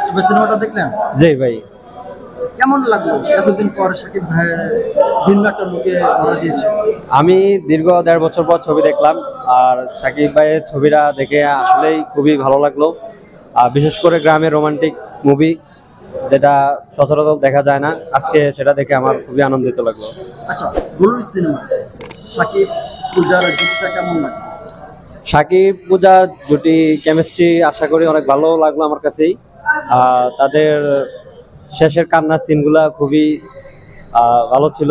সিনেমাটা দেখলেন? জি ভাই। কেমন লাগলো এতদিন পর শাকিব ভাইয়ের ভিন্ন একটা লুকে ধরা দিয়েছে? আমি দীর্ঘ 1.5 বছর পর ছবি দেখলাম, আর শাকিব ভাইয়ের ছবিটা দেখে আসলেই খুবই ভালো লাগলো। বিশেষ করে গ্রামের রোমান্টিক মুভি, যেটা সচরাচর দেখা যায় না, আজকে সেটা দেখে আমার খুবই আনন্দিত লাগলো। আচ্ছা, গুলুই সিনেমা শাকিব পূজার জুটিটা কেমন লাগলো? শাকিব পূজা জুটি কেমিস্ট্রি আশা করি অনেক ভালো লাগলো আমার কাছেই। তাদের শেষের কান্নার সিনগুলা খুবই ভালো ছিল,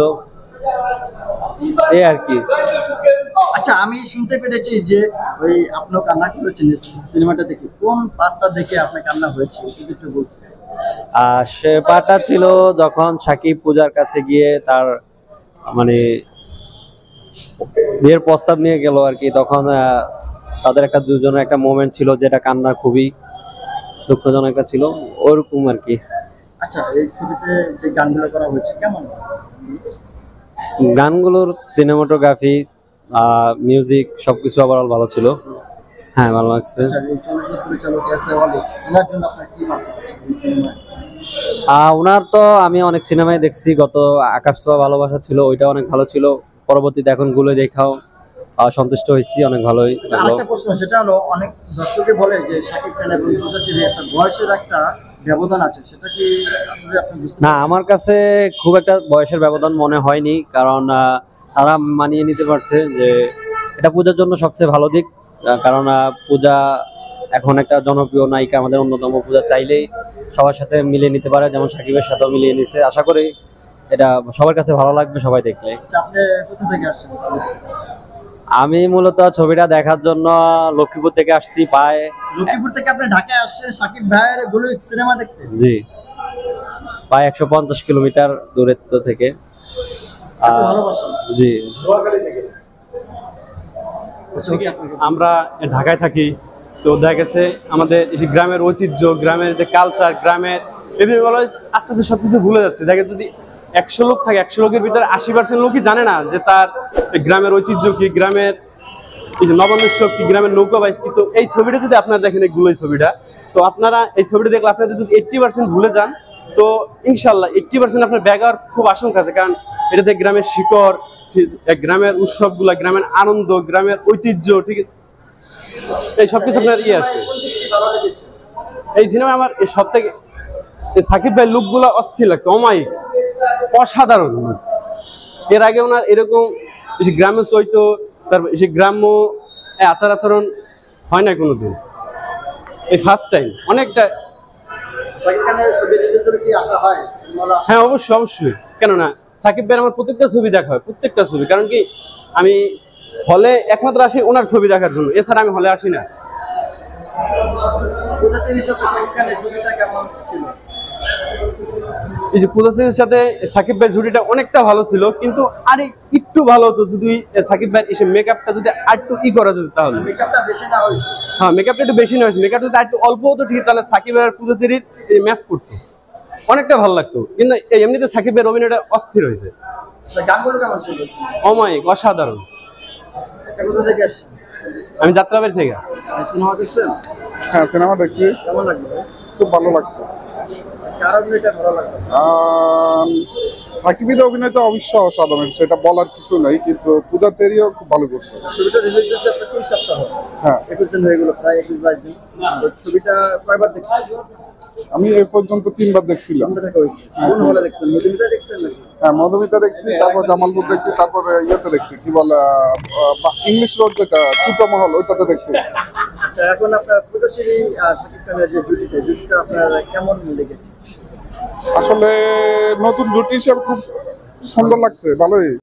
এই আর কি। আচ্ছা, আমি শুনতে পেরেছি যে ওই আপনি কান্না করেছেন সিনেমাটা দেখে, কোন পার্টটা দেখে আপনার কান্না হয়েছে একটু বলতে? সে পার্টটা ছিল যখন শাকিব পূজার কাছে গিয়ে তার মানে বিয়ের প্রস্তাব নিয়ে গেল আর কি, তখন তাদের একটা দুজনের একটা মোমেন্ট ছিল যেটা কান্না খুবই দুঃখজনক একটা ছিল, ওরকম আর কি। আচ্ছা, এই ছবিতে যে গানগুলো করা হয়েছে কেমন লাগছে? গানগুলোর সিনেমাটোগ্রাফি, মিউজিক সবকিছু ওভারঅল ভালো ছিল। হ্যাঁ, ভালো লাগছে। আচ্ছা, এই চলচ্চিত্র পরিচালক আছে ওয়ালি, ওনার জন্য আপনার কি ভাবনা আছে এই সিনেমায়? ওনার তো আমি অনেক সিনেমায় দেখছি, গত আকাশ ছোঁয়া ভালোবাসা ছিল, ওইটা অনেক ভালো ছিল। পরবর্তীতে এখন গুলো দেখাও সন্তুষ্ট হয়েছি, অনেক ভালোই লাগলো। আরেকটা প্রশ্ন, সেটা হলো অনেক দর্শকে বলে যে শাকিব খান এবং পূজাচেরি একটা বয়সের একটা ব্যবধান আছে, সেটা কি আসলে আপনি বুঝতে? না, আমার কাছে খুব একটা বয়সের ব্যবধান মনে হয়নি, কারণ তারা মানিয়ে নিতে পারছে যে এটা পূজার জন্য সবচেয়ে ভালো দিক। কারণ পূজা এখন একটা জনপ্রিয় নায়িকা, আমাদের অন্যতম। পূজা চাইলেই সবার সাথে মিলিয়ে নিতে পারে, যেমন শাকিবের সাথেও মিলিয়ে নিছে। আশা করি এটা সবার কাছে ভালো লাগবে সবাই দেখলে। আপনি কোথা থেকে আসছেন? আমি মূলত ছবিটা দেখার জন্য লক্ষ্মীপুর থেকে আসছি। লক্ষ্মীপুর থেকে আপনি ঢাকায় আসছেন শাকিব ভাইয়ের গুলুই সিনেমা দেখতে? জি, প্রায় 150 কিলোমিটার দূরত্ব থেকে। জি, আমরা ঢাকায় থাকি, তো দেখা গেছে আমাদের এই গ্রামের ঐতিহ্য, গ্রামের যে কালচার, গ্রামের বিভিন্ন আস্তে আস্তে সবকিছু ভুলে যাচ্ছে। দেখে যদি 100 লোক থাকে, 100 লোকের ভিতরে 80% লোকই জানে না যে তার গ্রামের ঐতিহ্য কি, গ্রামের নবান্নশক কি, গ্রামের নৌকাবাইজ কি। তো এই ছবিটা যদি আপনারা দেখেন, এই গুলোই ছবিটা, তো আপনারা এই ছবিটা দেখলে আপনারা যদি 80% ভুলে যান, তো ইনশাল্লাহ 80% আপনার ব্যাগ হওয়ার খুব আশঙ্কা আছে। কারণ এটাতে গ্রামের শিকড়, গ্রামের উৎসবগুলা, গ্রামের আনন্দ, গ্রামের ঐতিহ্য, ঠিক আছে, এই সবকিছু আপনার আছে এই সিনেমা। আমার এই সব থেকে সাকিব ভাই লুকগুলো অস্থির লাগছে, অমায়িক, অসাধারণ। এর আগে ওনার এরকম গ্রাম্য চৈত্য, তারপর গ্রাম্য আচার আচরণ হয় না কোনোদিন, এই ফার্স্ট টাইম। অনেকটা হ্যাঁ, অবশ্যই অবশ্যই, কেন না। সাকিব ভাইয়ের আমার প্রত্যেকটা ছবি দেখা হয়, প্রত্যেকটা ছবি। কারণ কি, আমি হলে একমাত্র আসি ওনার ছবি দেখার জন্য, এছাড়া আমি হলে আসি না। এই যে পূজাচেরির সাথে সাকিব ভাই জুটিটা অনেকটা ভালো ছিল, কিন্তু আরে একটু ভালো হতো যদি সাকিব ভাই এসে মেকআপটা যদি আরেকটু করা যেত, তাহলে। হ্যাঁ, মেকআপটা একটু বেশি না হয়েছে, মেকআপ যদি আরেকটু অল্প হতো ঠিক, তাহলে সাকিব আর পূজাচেরির ম্যাচ করতো, অনেকটা ভালো লাগতো। কিন্তু এমনিতে সাকিব ভাইয়ের অভিনয়টা অস্থির হয়েছে, অমায়িক, অসাধারণ। আমি যাত্রাবাড়ি থেকে। সিনেমা দেখছেন? হ্যাঁ, সিনেমা দেখছি। কেমন লাগলো? খুব ভালো লাগছে। সাকিবের অভিনয় তো অবশ্যই অসাধারণ, সেটা বলার কিছু নাই, কিন্তু পূজাচেরিও খুব ভালো করছে। ছবিটা রিলিজ হয়েছে আপনার 2 সপ্তাহ। হ্যাঁ, 21 দিন হয়ে গেল, প্রায় 21-22 দিন। ছবিটা কয়বার দেখছেন? আমি এই পর্যন্ত 3 বার দেখছিলাম। কোন হলে দেখছেন? মধুমিতা দেখছেন নাকি? হ্যাঁ, মধুমিতা দেখছি, তারপর জামালপুর দেখছি, তারপর ইয়েতে দেখছি, কি বলে ইংলিশ রোড যেটা চিত্রমহল, ওইটাতে দেখছি। এখন আপনার পূজাচেরি শাকিব খানের যে জুটিটা আপনার কেমন লেগেছে? আসলে নতুন জুটি হিসেবে খুব সুন্দর লাগছে, ভালোই।